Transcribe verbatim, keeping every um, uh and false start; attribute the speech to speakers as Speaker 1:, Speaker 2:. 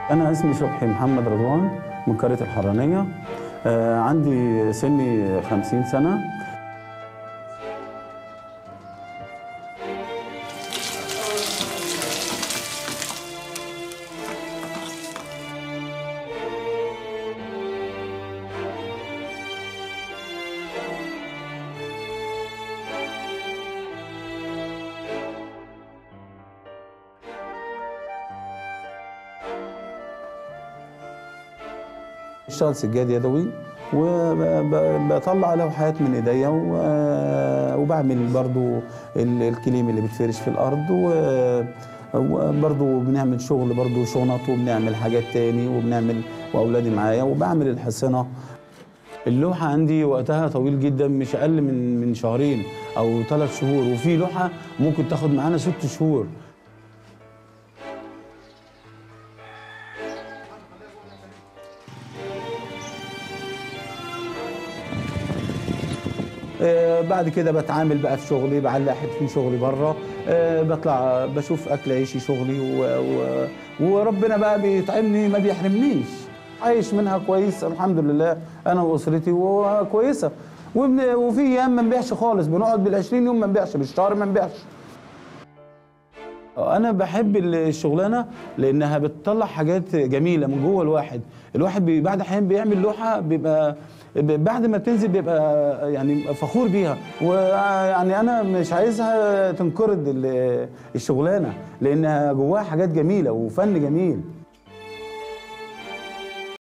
Speaker 1: أنا اسمي صبحي محمد رضوان من قرية الحرانية. آه عندي سني خمسين سنة. بشتغل سجاد يدوي وبطلع لوحات من ايديا، وبعمل برضو الكليم اللي بتفرش في الارض، وبرضو بنعمل شغل برضو شنط، وبنعمل حاجات تاني، وبنعمل واولادي معايا، وبعمل الحصنه. اللوحه عندي وقتها طويل جدا، مش اقل من من شهرين او ثلاث شهور، وفي لوحه ممكن تاخد معانا ست شهور. آه بعد كده بتعامل بقى في شغلي، بعلق في شغلي بره، آه بطلع بشوف اكل عيشي شغلي، و... و... وربنا بقى بيطعمني ما بيحرمنيش، عايش منها كويس الحمد لله انا واسرتي وكويسه. وبن... وفي ايام ما نبيعش خالص، بنقعد بالعشرين يوم ما نبيعش، بالشهر ما نبيعش. أنا بحب الشغلانة لأنها بتطلع حاجات جميلة من جوه الواحد، الواحد بي بعد أحيان بيعمل لوحة بيبقى بعد ما بتنزل بيبقى يعني فخور بيها، ويعني أنا مش عايزها تنقرض الشغلانة لأنها جواها حاجات جميلة وفن جميل.